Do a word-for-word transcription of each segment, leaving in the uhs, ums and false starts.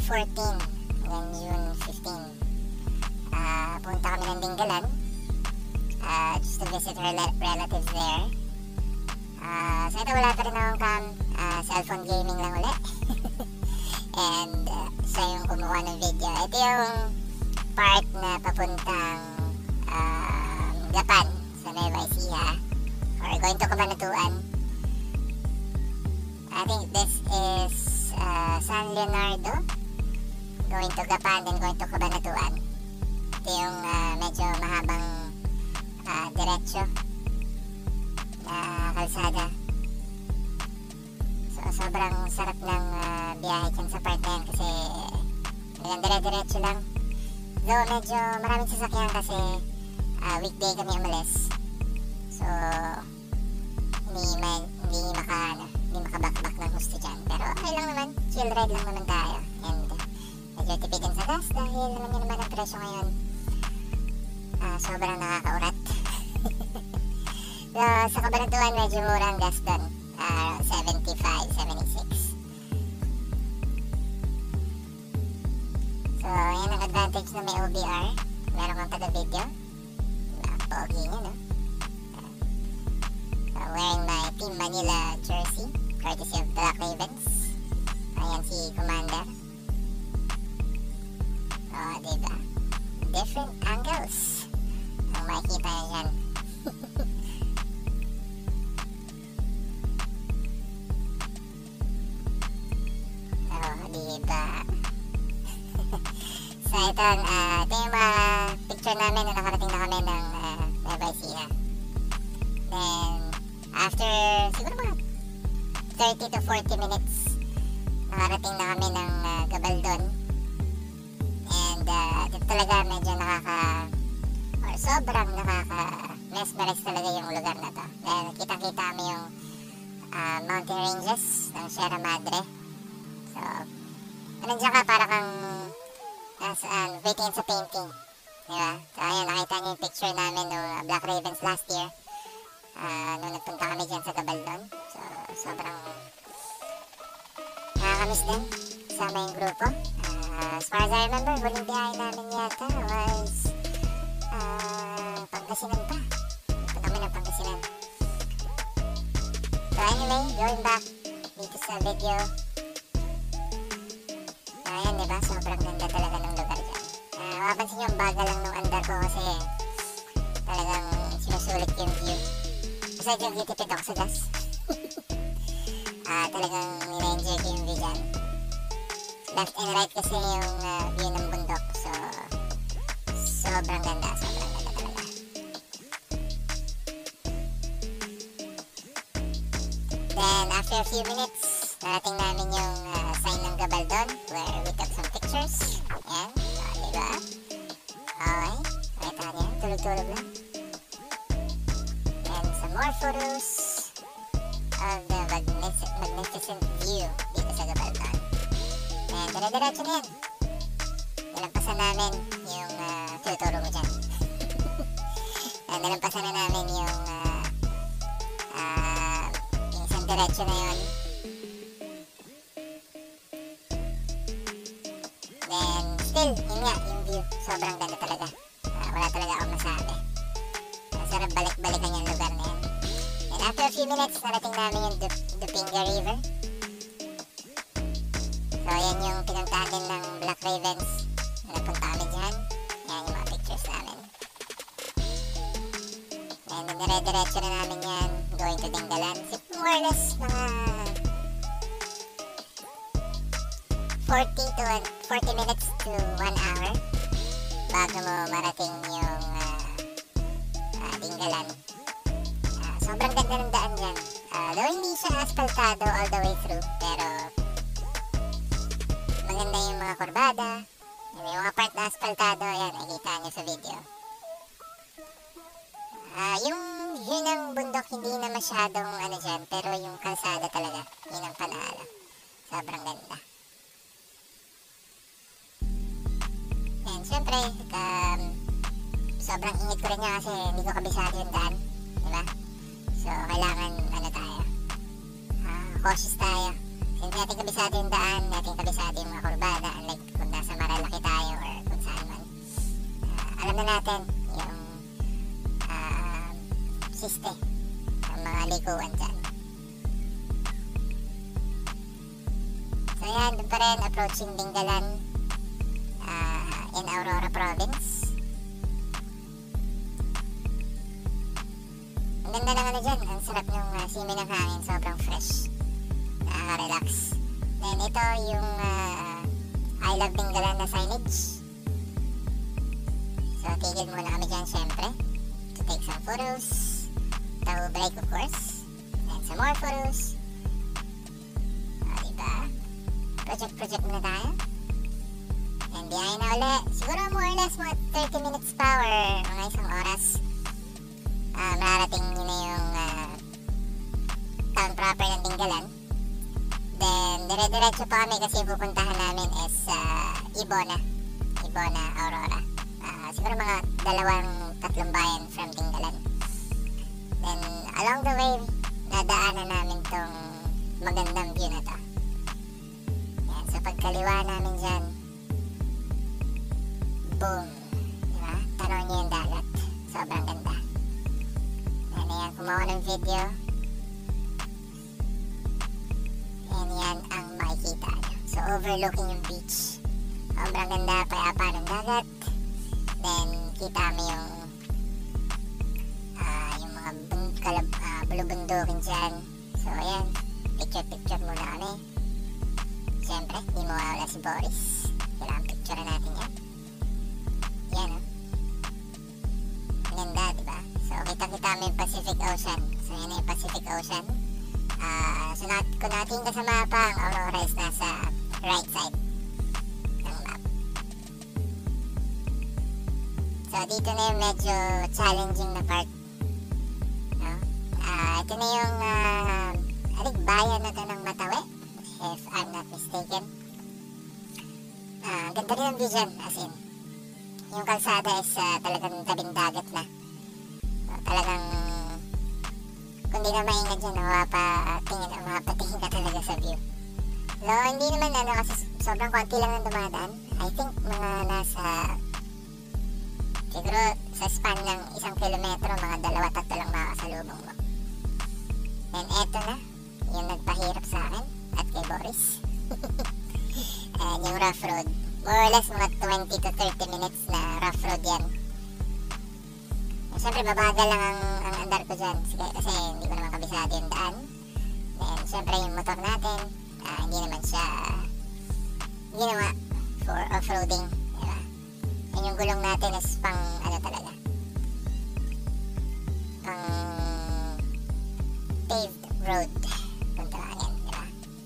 fourteen hanggang June fifteen. Uh, punta kami ng Dingalan uh, just to visit rel- relatives there. Uh, so ito, wala pa rin akong cam, uh, cellphone gaming lang ulit. And uh, siya yung kumuha ng video. Ito yung part na papuntang uh, Gapan sa Nueva Ecija, or going to Cabanatuan. I think this is uh, San Leonardo, going to Gapan, then going to Cabanatuan. Ito yung uh, medyo mahabang uh, diretsyo na kalsada. So sobrang sarap ng uh, biyahe dyan sa part na yan kasi hanggang dire-diretso lang. Though medyo maraming sasakyan kasi uh, weekday kami umalis. So hindi, ma hindi maka ano, hindi makabakbak ng gusto dyan. Pero okay lang naman, chill ride lang naman tayo. And uh, medyo tipitin sa gas dahil naman yun naman ang presyo ngayon. Uh, sobrang nakakaurat. So sa Cabanatuan medyo mura ang gas doon, uh, seventy-five, seventy-six. So yan ang advantage na may O B R. Meron kang taga-video. Pogi niya, no? So wearing my Team Manila jersey, courtesy of Black Ravens. Ayan si Commander. Oh, diba? Different angles ang makikita niya dyan. Oh, diba? So ito, uh, ito yung mga picture namin na nakarating na kami ng uh, Nueva Ecija. Then after siguro mga thirty to forty minutes nakarating na kami ng uh, Gabaldon. And uh, ito talaga medyo nakaka or sobrang nakaka mesmerize talaga yung lugar na to. Dahil kita-kita kami yung uh, mountain ranges ng Sierra Madre. So nandiyan ka para kang nasa uh, waiting sa painting, diba? So ayun, nakita niyo yung picture namin no uh, Black Ravens last year uh, nung nagpunta kami dyan sa Gabaldon. So sobrang nakakamiss din kasama yung grupo. Uh, as far as I remember, huling biyahe namin yata was uh, Pangasinan pa. Punta kami ng Pangasinan. So anyway, going back dito sa video. Ayan, diba? Sobrang ganda talaga ng lugar dyan. Uh, mapapansin nyo, ang bagal lang nung andar ko kasi talagang sinusulit yung view. Kasi yung view tipid ako sa gas. uh, talagang nina-enjoy ko yung view dyan. Left and right kasi yung uh, view ng bundok. So, sobrang ganda. Sobrang ganda talaga. Then, after a few minutes, narating namin yung uh, sign ng Gabaldon where we took some pictures. Ayan. O, diba? Okay. Nakita niya. Tulog-tulog lang. And some more photos of the magnific magnificent view dito sa Gabaldon. And dire-diretso na yan. Nalampasan namin yung uh, tuturo mo dyan. And nalampasan na namin yung uh, uh, yung isang diretso na yun. Then still, yun nga, yung view sobrang ganda talaga. Uh, wala talaga akong masabi. Uh, sarap balik-balikan yung lugar na yan. And after a few minutes, narating namin yung Dup Dupinga River. So yan yung pinuntahan din ng Black Ravens. Napunta kami dyan. Yan yung mga pictures namin. And then dire-diretso na namin yan, going to Dingalan. More or less mga forty to forty minutes to one hour bago mo marating yung uh, uh, Dingalan. Uh, sobrang ganda ng daan dyan. Uh, though hindi siya asfaltado all the way through, pero maganda yung mga kurbada. Yung mga part na asfaltado, yan, nakikita nyo sa video. Uh, yung view ng bundok hindi na masyadong ano dyan, pero yung kalsada talaga, yun ang panalo. Sobrang ganda. And syempre, um, sobrang ingit ko rin niya kasi hindi ko kabisado yung daan, diba? So kailangan ano tayo, uh, cautious tayo. Hindi natin kabisado yung daan, natin kabisado yung mga kurbada, unlike ano natin, yung uh, siste ng mga likuan dyan. So yan, doon pa rin, approaching Dingalan uh, in Aurora Province. Ang ganda ng ano dyan, ang sarap ng uh, simoy ng hangin, sobrang fresh, nakaka-relax. Then ito yung uh, I Love Dingalan na signage. So tigil muna kami dyan syempre to take some photos, to break of course, and some more photos. O diba, project project muna tayo. And behind na ulit, siguro more or less mga thirty minutes pa or mga isang oras, uh, mararating nyo na yung uh, town proper ng Dingalan. Then dire-diretso pa kami kasi pupuntahan namin is uh, Ibona Ibona, Aurora. Uh, siguro mga dalawang tatlong bayan from Dingalan. Then along the way, nadaanan namin tong magandang view na to. Yan, sa pagkaliwa namin dyan, boom, diba? Tanaw niyo yung dagat, sobrang ganda. Yan, yan, kumuha ng video. Yan, yan ang makikita nyo. So overlooking yung beach, sobrang ganda, payapa ng dagat. Then kita mo yung uh, yung mga kalab, uh, bulubundukin dyan. So ayan, picture picture muna kami. Siyempre, di mo wala si Boris, kailangan picture natin yan. Yan o, ang ganda diba? So kita kita mo yung Pacific Ocean. So yan yung Pacific Ocean. uh, So nat kung natin ka sa mapa, ang Aurora is nasa right side ng map. So dito na yung medyo challenging na part, no? Uh, ito na yung uh, I think bayan na ito ng Matawe, if I'm not mistaken. Uh, ganda rin ang view dyan, as in yung kalsada is uh, talagang tabing dagat na. So, talagang kung di ka maingat dyan, mapapatingin o mapapatingin ka talaga sa view. So hindi naman ano, kasi sobrang konti lang ang dumadaan. I think mga nasa siguro sa span ng isang kilometro, mga dalawa tatlo lang makakasalubong mo. And eto na yung nagpahirap sa akin at kay Boris. And yung rough road, more or less mga twenty to thirty minutes na rough road yan. And syempre mabagal lang ang, ang andar ko dyan kasi hindi ko naman kabisado yung daan. And syempre yung motor natin, uh, hindi naman siya ginawa for off-roading, diba? And yung gulong natin is pang ano talaga, pang paved road kung tawagin, diba?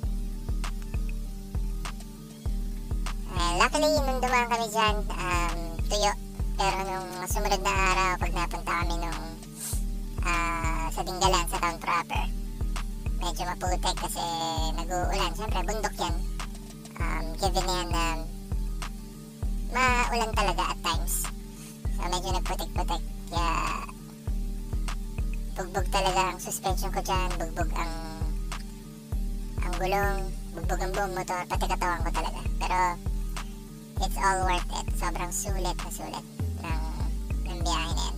Uh, luckily nung dumaan kami dyan, um, tuyo. Pero nung sumunod na araw, pag napunta kami nung uh, sa Dingalan, sa town proper, medyo maputek kasi nag-uulan. Siyempre bundok yan, um, given na yan na maulan talaga at times. So medyo nagputik-putik, kaya bugbog talaga ang suspension ko dyan, bugbog ang ang gulong, bugbog ang buong motor, pati katawan ko talaga. Pero it's all worth it, sobrang sulit na sulit ng, ng biyahe na yan.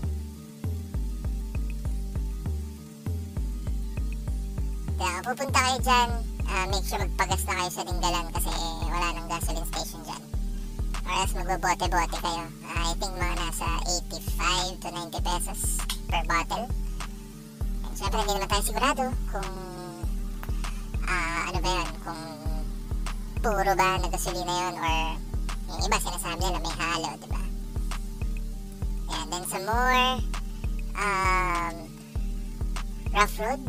Kaya kung pupunta kayo dyan, uh, make sure magpagas na kayo sa Dingalan kasi wala nang gasoline station dyan. Or else magbobote-bote kayo. Uh, I think mga nasa eighty-five to ninety pesos per bottle. And syempre hindi naman tayo sigurado kung uh, ano ba yun, kung puro ba na gasolina yun or yung iba sinasabi nila may halo, diba? And then some more um, rough road.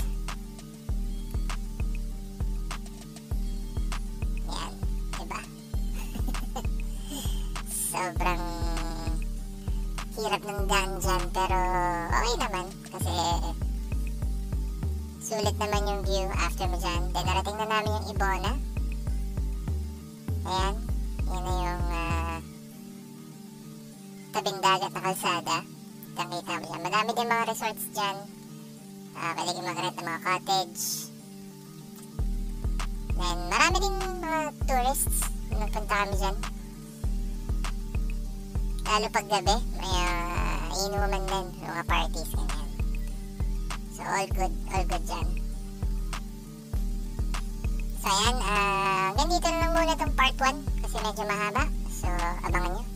Yan, diba? Sobrang hirap ng daan dyan, pero okay naman kasi sulit naman yung view after mo dyan. Then narating na namin yung Ibona. Ayan, yun na yung uh, tabing dagat na kalsada. Nakita mo yan, madami din mga resorts dyan. uh, pwede kayo mag-rent ng mga cottage. Then marami din mga tourists na nagpunta kami dyan. lalo pag gabi, may uh, inuman din, mga parties, ganyan. So, all good, all good dyan. So, ayan, uh, ganito na lang muna itong part one kasi medyo mahaba. So, abangan nyo.